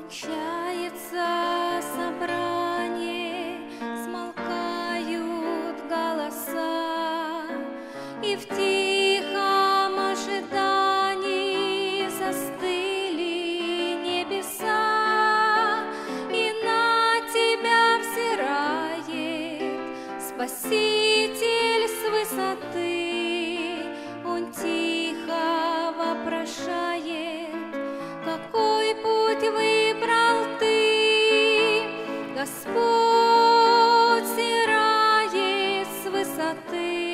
Кончается собрание, смолкают голоса, и в тихом ожидании застыли небеса, и на тебя взирает Спаситель с высоты. Он тихо вопрошает: какой путь выбрал ты? Господь взирает с высоты.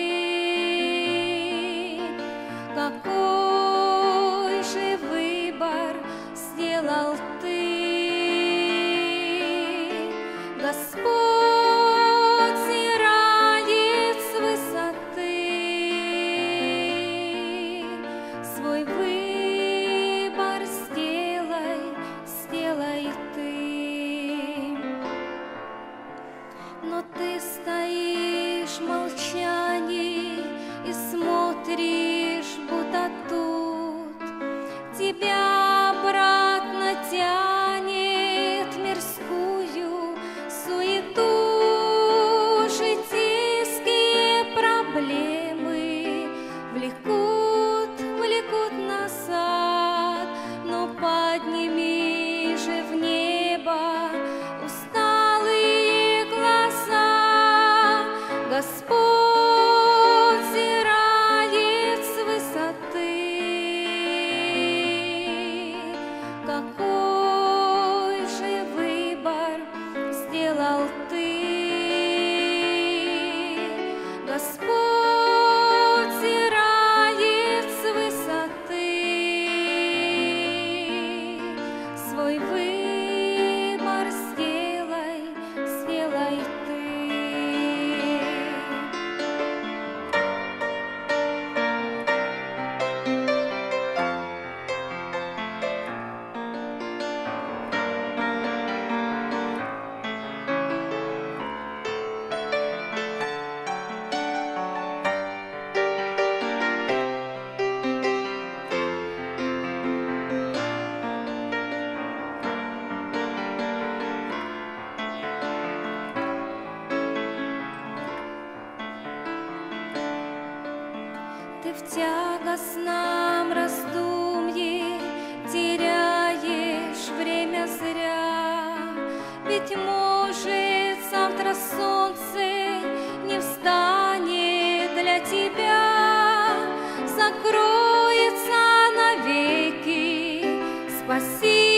Какой же выбор сделал ты? Господь взирает с высоты. Свой выбор сделай ты. Но ты стоишь в молчании и смотришь, будто тут тебя обратно тянет в мирскую суету. Житейские проблемы влекут назад, но подними же в небо усталые глаза. Господь взирает с высоты. Какой же выбор сделал ты? Господь взирает с высоты. Свой выбор сделай ты. Ты в тягостном раздумье теряешь время зря, ведь может завтра солнце не встанет для тебя, закроется навеки. Спаси